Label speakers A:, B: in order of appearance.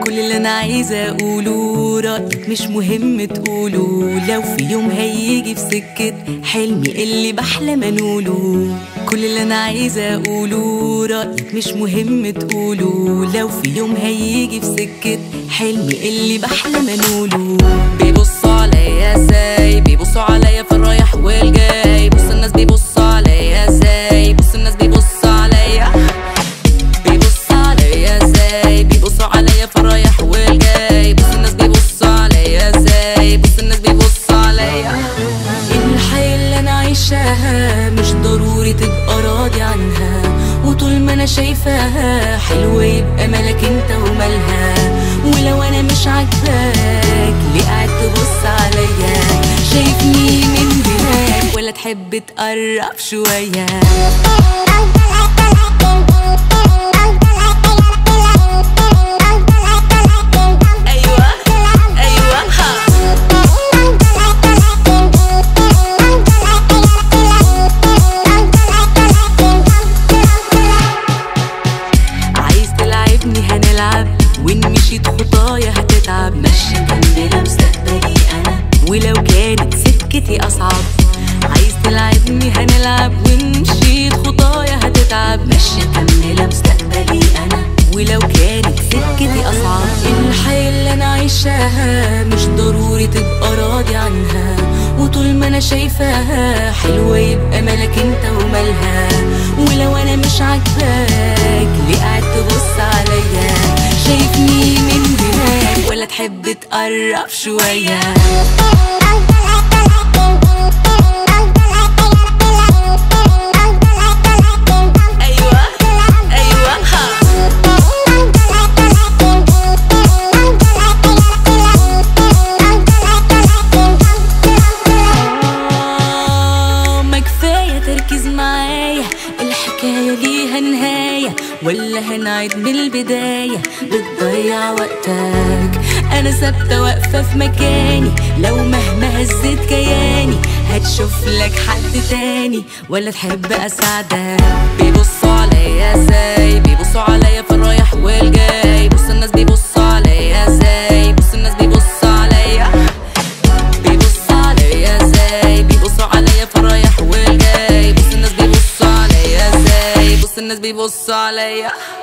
A: كل اللي انا عايزه اقوله رأيك مش مهم تقوله، لو في يوم هيجي في سكة حلمي اللي بحلم انوله. كل اللي انا عايزه اقوله رأيك مش مهم تقوله، لو في يوم هيجي في سكة حلمي اللي بحلم انوله. بيبصوا عليا ازاي، بيبصوا عليا في الرايح والجاي، بص الناس بيبصوا عليا ازاي، بص الناس بيبصوا عليا، بيبصوا عليا ازاي، بيبصوا عليا في الرايح والجاي، بص الناس بيبصوا عليا ازاي، بص الناس بيبصوا عليا. الحياة اللي انا عايشاها مش ضروري تبقى راضي عنها، وطول ما انا شايفاها حلوة يبقى مالك انت ومالها. ولو انا مش عاجباك ليه قاعد تبص عليا، شايفني من هناك ولا تحب تقرب شوية؟ وإن مشيت خطايا هتتعب، ماشية مكملة مستقبلي أنا ولو كانت سكتي أصعب. عايز تلعبني هنلعب، وإن مشيت خطايا هتتعب، ماشية مكملة مستقبلي أنا ولو كانت سكتي أصعب. الحياة اللي أنا عايشاها مش ضروري تبقى راضي عنها، وطول ما أنا شايفاها حلوة يبقى مالك أنت ومالها. ولو أنا مش عاجباك ليه قاعد تبص عليا، شايفني من هناك ولا تحب تقرب شوية؟ أيوة أيوة ما كفاية تركيز معايا، الحكاية ليها نهاية ولا هنعيد من البداية؟ بتضيع وقتك، أنا ثابتة واقفة في مكاني، لو مهما هزت كياني هتشوف لك حد تاني ولا تحب أساعدك. بيبصوا عليا ازاي، بيبصوا عليا في الرايح والجاي، بص الناس بيبصوا عليا ازاي، بص الناس بيبصوا عليا، بيبصوا عليا ازاي، بيبصوا عليا في الرايح والجاي، بص الناس بيبصوا عليا ازاي، بص الناس بيبصوا عليا.